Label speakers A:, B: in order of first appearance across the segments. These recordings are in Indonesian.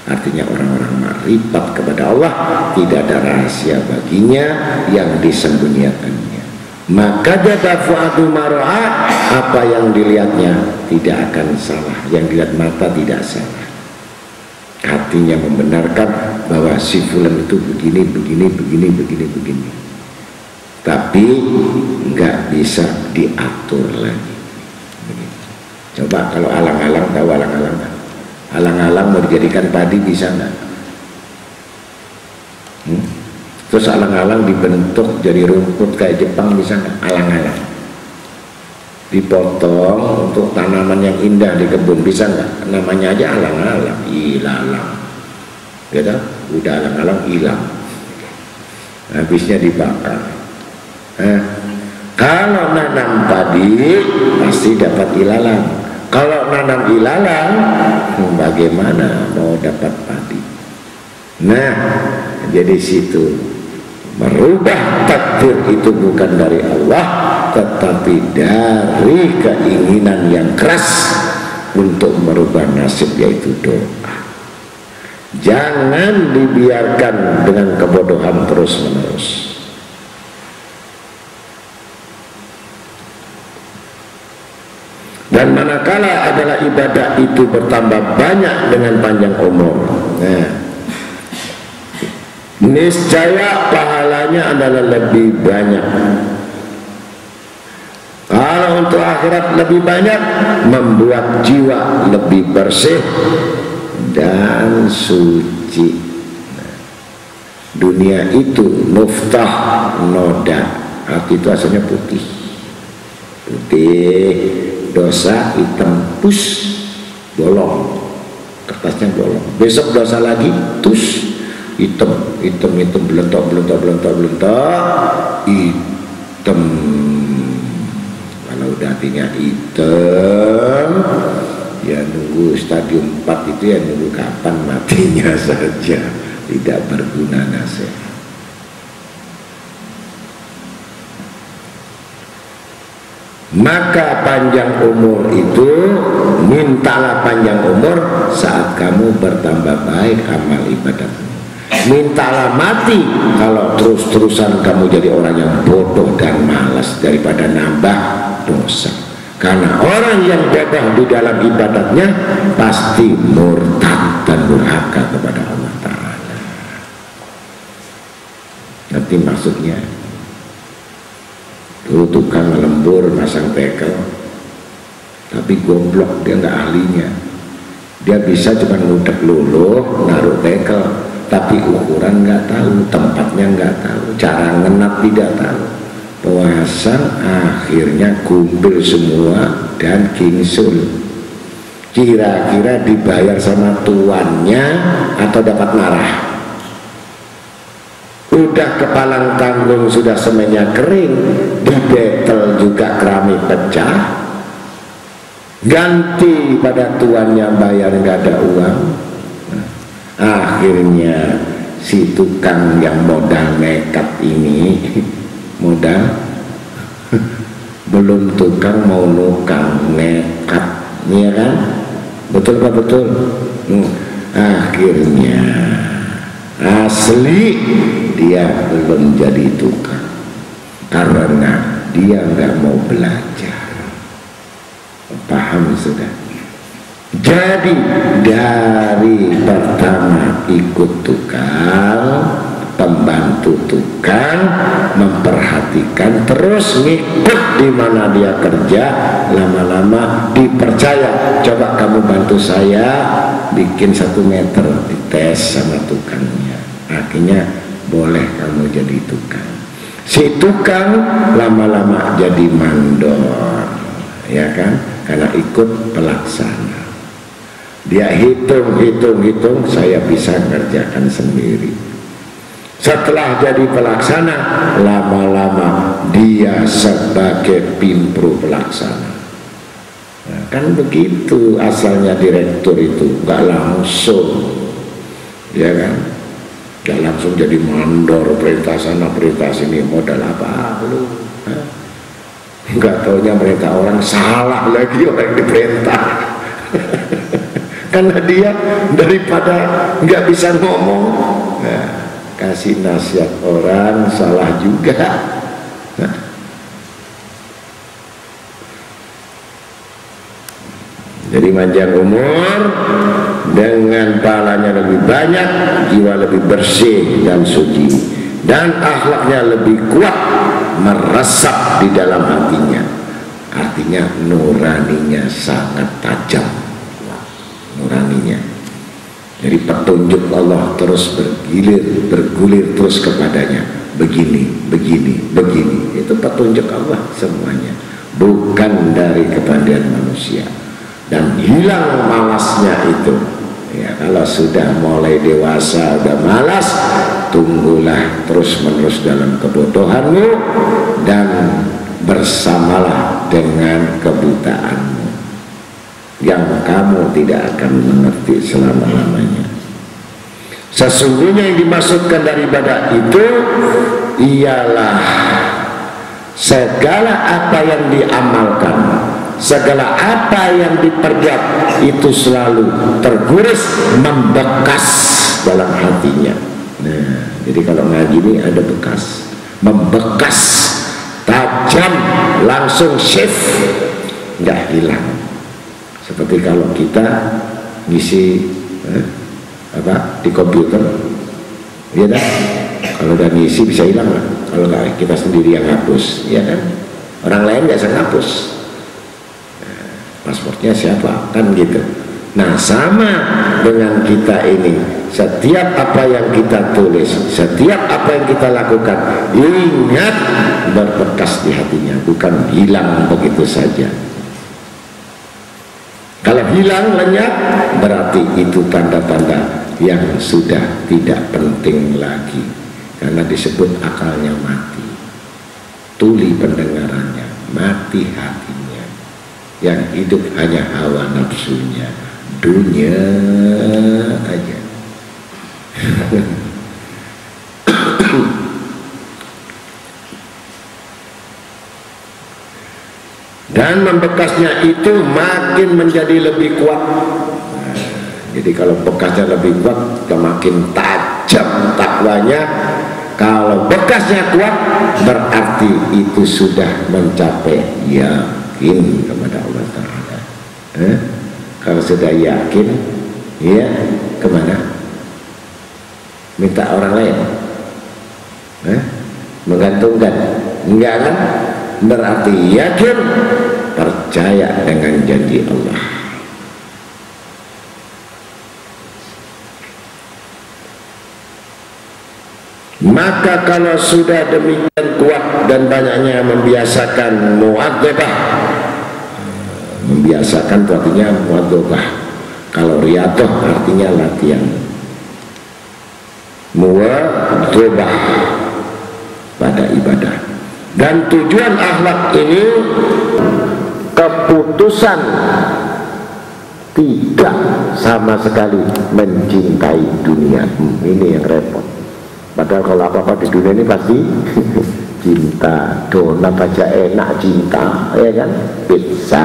A: Artinya orang-orang makrifat kepada Allah tidak ada rahasia baginya yang disembunyikannya. Maka jada fuadu maro'a, apa yang dilihatnya tidak akan salah, yang dilihat mata tidak salah. Hatinya membenarkan bahwa si fulan itu begini, begini. Tapi nggak bisa diatur lagi. Coba kalau alang-alang, tahu alang-alang kan? Alang-alang mau dijadikan padi bisa nggak? Terus alang-alang dibentuk jadi rumput kayak Jepang bisa nggak? Alang-alang dipotong untuk tanaman yang indah di kebun bisa nggak? Namanya aja alang-alang, ilalang, gitu. Udah alang-alang hilang, habisnya dibakar. Kalau nanam padi pasti dapat ilalang. Kalau nanam ilalang, bagaimana mau dapat padi? Nah, jadi situ merubah takdir itu bukan dari Allah, tetapi dari keinginan yang keras untuk merubah nasib, yaitu doa. Jangan dibiarkan dengan kebodohan terus-menerus. Dan manakala adalah ibadah itu bertambah banyak dengan panjang umur, nah, niscaya pahalanya adalah lebih banyak. Kalau untuk akhirat lebih banyak, membuat jiwa lebih bersih dan suci. Nah, dunia itu nuftah noda, arti itu asalnya putih, dosa hitam, tus, bolong, kertasnya bolong. Besok dosa lagi, tus, hitam, belentok, hitam. Kalau udah artinya hitam, ya nunggu stadium 4 itu, ya nunggu kapan matinya saja, tidak berguna nasihat. Maka panjang umur itu, mintalah panjang umur saat kamu bertambah baik amal ibadahmu. Mintalah mati kalau terus-terusan kamu jadi orang yang bodoh dan malas, daripada nambah dosa. Karena orang yang bodoh di dalam ibadatnya pasti murtad dan durhaka kepada Allah Ta'ala. Nanti maksudnya, tukang lembur masang tekel, tapi goblok, dia nggak ahlinya. Dia bisa cuma ngudek luluh, naruh tekel, tapi ukuran nggak tahu, tempatnya nggak tahu, cara ngenap tidak tahu. Pasang akhirnya kumpul semua dan kingsul. Kira-kira dibayar sama tuannya atau dapat marah? Udah kepalang tanggung, sudah semennya kering, dibetel juga keramik pecah, ganti pada tuannya bayar nggak ada uang. Nah, akhirnya si tukang yang modal nekat ini, modal belum tukang mau nukang, nekat, ya kan? Betul apa betul? Akhirnya asli dia belum jadi tukang karena dia nggak mau belajar. Paham sudah? Jadi dari pertama ikut tukang, pembantu tukang, memperhatikan, terus ngikut di mana dia kerja, lama-lama dipercaya. Coba kamu bantu saya bikin 1 meter, dites sama tukangnya, akhirnya boleh kamu jadi tukang. Si tukang lama-lama jadi mandor, ya kan, karena ikut pelaksana. Dia hitung, saya bisa ngerjakan sendiri. Setelah jadi pelaksana, lama-lama dia sebagai pimpro pelaksana. Nah, kan begitu asalnya direktur itu, nggak langsung, ya kan, nggak langsung jadi mandor, perintah sana perintah sini. Modal apa lu? Nggak taunya perintah orang, salah lagi orang diperintah. karena dia daripada nggak bisa ngomong, nah, kasih nasihat orang salah juga. Nah, jadi panjang umur dengan pahalanya lebih banyak, jiwa lebih bersih dan suci, dan akhlaknya lebih kuat meresap di dalam hatinya. Artinya nuraninya sangat tajam, nuraninya. Jadi petunjuk Allah terus bergulir terus kepadanya. Begini, begini, begini. Itu petunjuk Allah semuanya, bukan dari kepandaian manusia. Dan hilang malasnya itu. Ya, kalau sudah mulai dewasa, udah malas, tunggulah terus-menerus dalam kebodohanmu dan bersamalah dengan kebutaanmu yang kamu tidak akan mengerti selama-lamanya. Sesungguhnya yang dimaksudkan daripada itu ialah segala apa yang diamalkan, segala apa yang diperbuat itu selalu tergores, membekas dalam hatinya. Nah, jadi kalau ngaji ini ada bekas, membekas, tajam, langsung shift, nggak hilang. Seperti kalau kita ngisi di komputer, ya kan? Kalau udah ngisi bisa hilang lah. Kalau nggak kita sendiri yang hapus, ya kan? Orang lain nggak bisa ngapus. Pasportnya siapa, kan gitu. Nah, sama dengan kita ini, setiap apa yang kita tulis, setiap apa yang kita lakukan, ingat berbekas di hatinya, bukan hilang begitu saja. Kalau hilang lenyap, berarti itu tanda-tanda yang sudah tidak penting lagi, karena disebut akalnya mati, tuli pendengarannya, mati hatinya, yang hidup hanya hawa nafsunya, dunia aja. Dan membekasnya itu makin menjadi lebih kuat. Nah, jadi kalau bekasnya lebih kuat, makin tajam takwanya. Kalau bekasnya kuat, berarti itu sudah mencapai yakin kepada Allah Ta'ala. Kalau sudah yakin, ya kemana? Minta orang lain? Menggantungkan? Enggak kan? Berarti yakin, percaya dengan janji Allah. Maka kalau sudah demikian kuat dan banyaknya membiasakan muadzabah, membiasakan itu artinya muadzabah. Kalau riyadhah artinya latihan. Muadzabah pada ibadah. Dan tujuan akhlak ini keputusan tidak sama sekali mencintai dunia. Ini yang repot. Padahal kalau apa-apa di dunia ini pasti cinta. Donat aja enak cinta, ya kan? Pizza.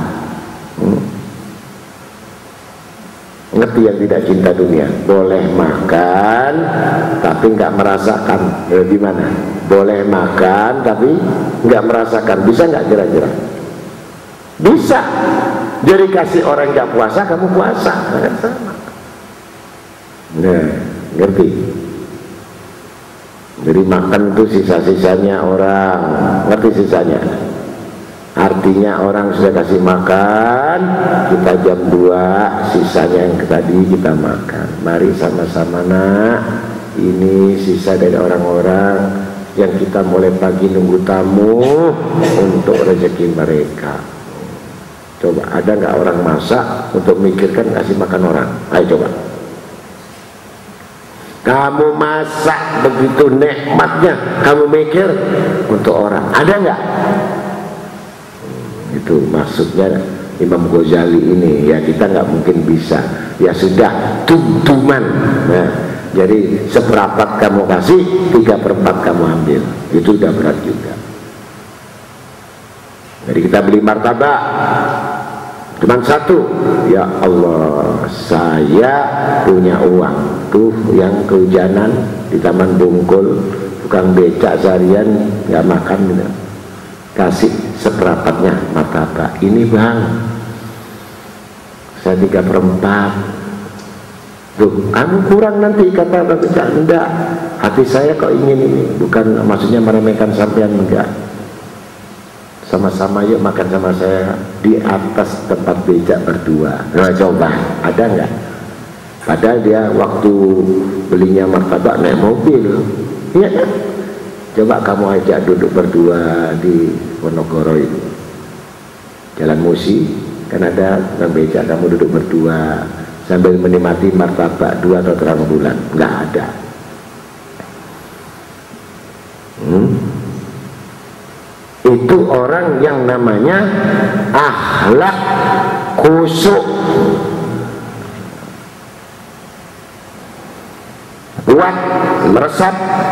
A: Ngerti yang tidak cinta dunia? Boleh makan tapi nggak merasakan. Gimana? Boleh makan tapi nggak merasakan. Bisa nggak kira-kira? Bisa. Jadi kasih orang nggak puasa, kamu puasa, kan sama. Nah, ngerti? Jadi makan itu sisa-sisanya orang, ngerti sisanya? Artinya orang sudah kasih makan, kita jam 2, sisanya yang tadi kita makan. Mari sama-sama nak, ini sisa dari orang-orang yang kita mulai pagi nunggu tamu untuk rezeki mereka. Coba, ada nggak orang masak untuk mikirkan kasih makan orang? Ayo coba. Kamu masak begitu nikmatnya, kamu mikir untuk orang, ada nggak? Itu maksudnya Imam Ghazali ini, ya kita nggak mungkin bisa, ya sudah tuntuman. Nah, jadi 1/4 kamu kasih, 3/4 kamu ambil, itu udah berat juga. Jadi kita beli martabak Cuman satu, ya Allah, saya punya uang tuh yang kehujanan di Taman Bungkul, tukang becak seharian nggak makan gitu. Kasih seperempatnya martabak. Ini bang, saya 3/4. Tuh, kamu kurang nanti, kata Bang Becak. Enggak, hati saya kok ingin ini. Bukan maksudnya meremehkan sampean, enggak. Sama-sama yuk makan sama saya di atas tempat becak berdua. Nah, coba, ada enggak? Padahal dia waktu belinya martabak naik mobil. Iya kan? Coba kamu ajak duduk berdua di Wonogoro itu, Jalan Musi, kan ada tukang becak, kamu duduk berdua sambil menikmati martabak 2 atau 3 bulan. Enggak ada. Itu orang yang namanya akhlak khusyuk, kuat meresap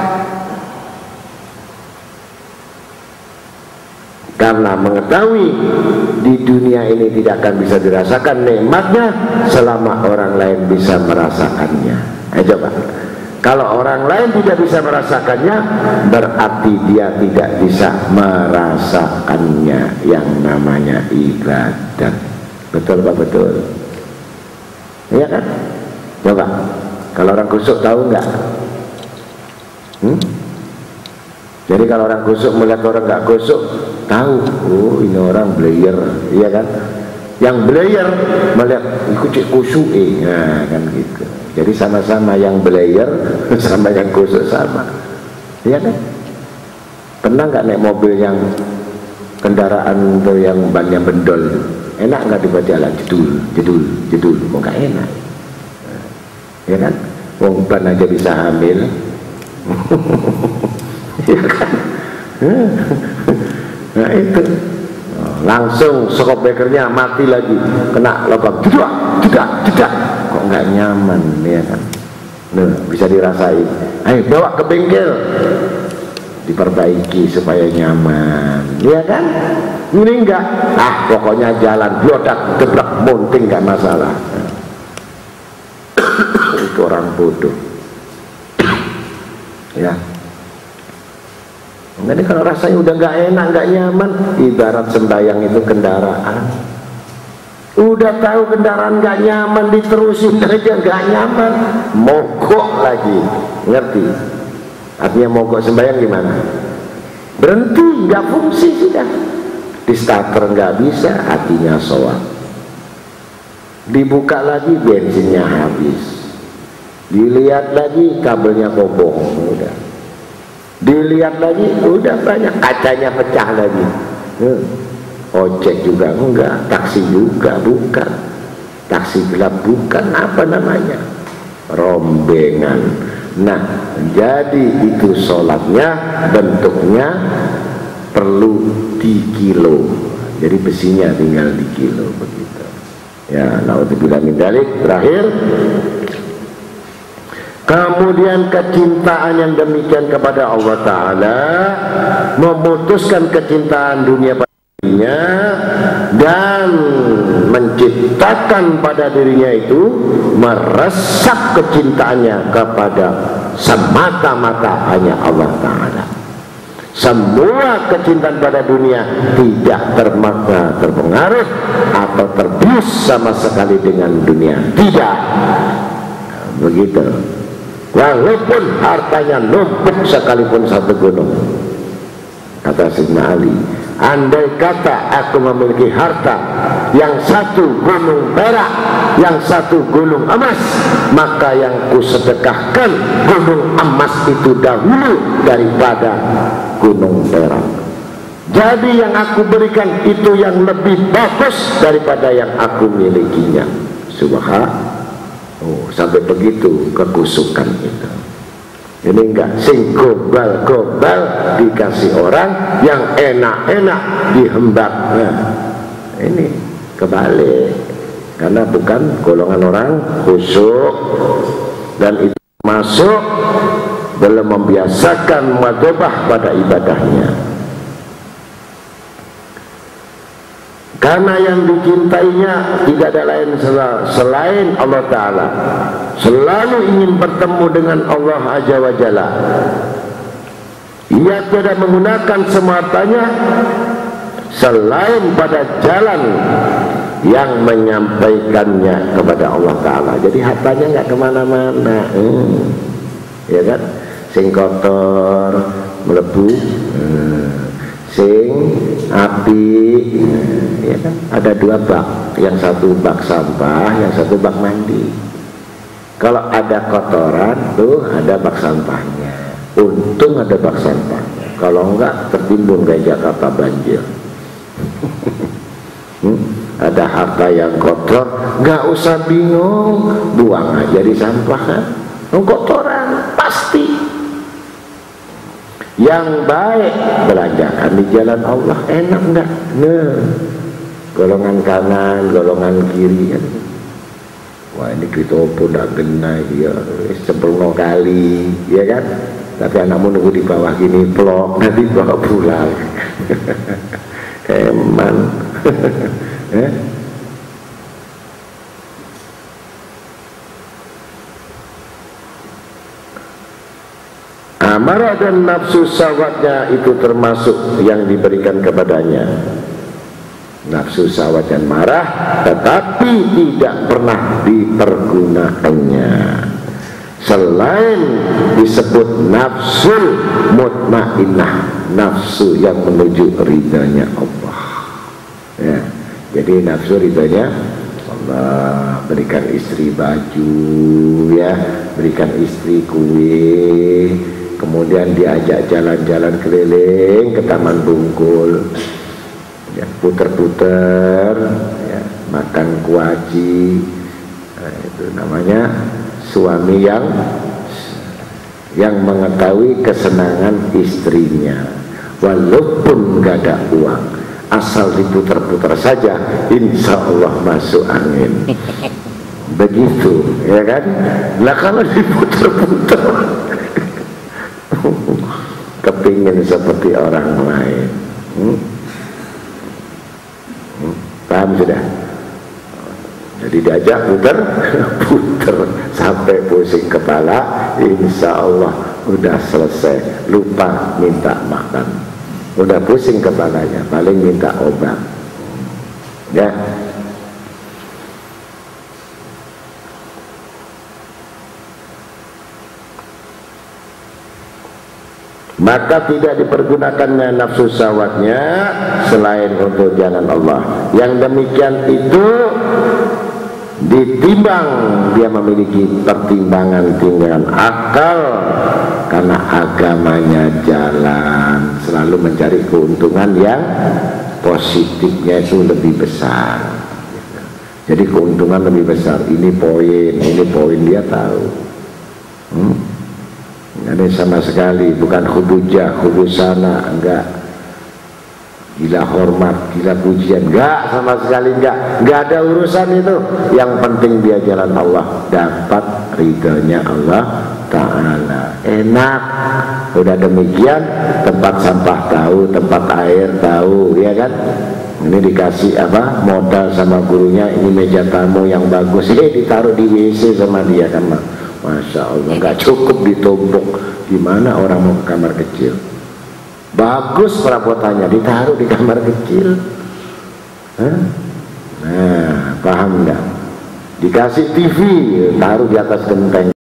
A: karena mengetahui di dunia ini tidak akan bisa dirasakan nikmatnya selama orang lain bisa merasakannya. Coba, kalau orang lain tidak bisa merasakannya, berarti dia tidak bisa merasakannya yang namanya ibadat. Betul Pak? Betul, iya kan? Coba, kalau orang khusyuk tahu nggak? Jadi kalau orang khusyuk melihat orang nggak khusyuk, tahu, oh ini orang belayer, iya kan? Yang belayer melihat ikut khusyuk, nah kan gitu. Jadi sama-sama yang belayer sama yang khusyuk sama, iya kan? Pernah nggak naik mobil yang kendaraan tuh yang bannya bendol, enak nggak dibaca jalan, jedul, kok nggak enak, ya kan? Wong ban aja bisa hamil. Ya kan? Nah itu langsung skop-bekernya mati lagi, kena lubang, tidak, kok nggak nyaman, ya kan? Nah, bisa dirasain. Ayo bawa ke bengkel, diperbaiki supaya nyaman, ya kan? Ini enggak, pokoknya jalan blodak gebrak munting nggak masalah. Itu orang bodoh, ya. Jadi kalau rasanya udah nggak enak, nggak nyaman, ibarat sembahyang itu kendaraan. Udah tahu kendaraan nggak nyaman, diterusin aja nggak nyaman, mogok lagi, ngerti? Artinya mogok sembahyang gimana? Berhenti, nggak fungsi sudah. Di starter nggak bisa, hatinya soal. Dibuka lagi, bensinnya habis. Dilihat lagi, kabelnya kobong, udah. Dilihat lagi, udah banyak, kacanya pecah lagi. Ojek juga enggak, taksi juga bukan, taksi gelap bukan, apa namanya, rombengan. Nah, jadi itu sholatnya bentuknya perlu dikilo, jadi besinya tinggal dikilo begitu. Ya, naudzubillah min dzalik. Terakhir, kemudian kecintaan yang demikian kepada Allah Ta'ala memutuskan kecintaan dunia pada dirinya dan menciptakan pada dirinya itu meresap kecintaannya kepada semata-mata hanya Allah Ta'ala. Semua kecintaan pada dunia tidak terpengaruh atau terbius sama sekali dengan dunia, tidak begitu. Walaupun hartanya numpuk sekalipun satu gunung, kata Sayyidina Ali, andai kata aku memiliki harta yang satu gunung perak, yang satu gunung emas, maka yang kusedekahkan gunung emas itu dahulu daripada gunung perak. Jadi yang aku berikan itu yang lebih bagus daripada yang aku milikinya. Subhanallah. Oh, sampai begitu kekusukan itu. Ini enggak sing gobal-gobal dikasih orang yang enak-enak dihembak. Nah, ini kebalik, karena bukan golongan orang khusyuk, dan itu masuk belum membiasakan muadzabah pada ibadahnya. karena yang dicintainya tidak ada lain selain Allah Ta'ala, selalu ingin bertemu dengan Allah Azza wa Jalla. Ia tidak menggunakan semua hartanya selain pada jalan yang menyampaikannya kepada Allah Ta'ala. Jadi hartanya nggak kemana-mana, ya kan? Sing kotor melebu, sing api, ya kan? Ada dua bak, yang satu bak sampah, yang satu bak mandi. Kalau ada kotoran tuh ada bak sampahnya, untung ada bak sampahnya. Kalau enggak tertimbun kayak Jakarta banjir. Ada harta yang kotor, nggak usah bingung, buang aja di sampah kan? Kotoran pasti. Yang baik belanjakan di jalan Allah, enak nggak? Nah, golongan kanan, golongan kiri kan? Wah ini kita pun udah kena ya, sepuluh kali, ya kan? Tapi anakmu nunggu di bawah gini, plok, nanti bawa pulang. Eman. Amarah dan nafsu syahwatnya itu termasuk yang diberikan kepadanya. Nafsu syahwat dan marah, tetapi tidak pernah dipergunakannya selain disebut nafsu mutmainnah, nafsu yang menuju ridhanya Allah. Ya, jadi nafsu ridhanya Allah, berikan istri baju, ya, berikan istri kue, kemudian diajak jalan-jalan keliling ke Taman Bungkul, ya, puter-puter, ya, makan kuaci. Nah, itu namanya suami yang mengetahui kesenangan istrinya, walaupun gak ada uang, asal diputar-putar saja, insya Allah masuk angin. Begitu, ya kan? Nah kalau diputar-putar, kepingin seperti orang lain. Paham sudah? Jadi diajak puter sampai pusing kepala, insya Allah udah selesai, lupa minta makan, udah pusing kepalanya, paling minta obat, ya. Maka tidak dipergunakannya nafsu syahwatnya selain untuk jalan Allah. Yang demikian itu ditimbang, dia memiliki pertimbangan timbangan akal, karena agamanya jalan, selalu mencari keuntungan yang positifnya itu lebih besar. Jadi keuntungan lebih besar, ini poin dia tahu. Ini sama sekali bukan hubujah, hubusana, enggak. Gila hormat, gila pujian, enggak, sama sekali enggak ada urusan itu. Yang penting dia jalan Allah, dapat ridhonya Allah Ta'ala, enak. Udah demikian, tempat sampah tahu, tempat air tahu, ya kan? Ini dikasih apa, modal sama gurunya, ini meja tamu yang bagus, ditaruh di WC sama dia kan, Masya Allah, nggak cukup ditumpuk. Gimana orang mau ke kamar kecil? Bagus perabotannya, ditaruh di kamar kecil. Nah, paham nggak? Dikasih TV, taruh di atas genteng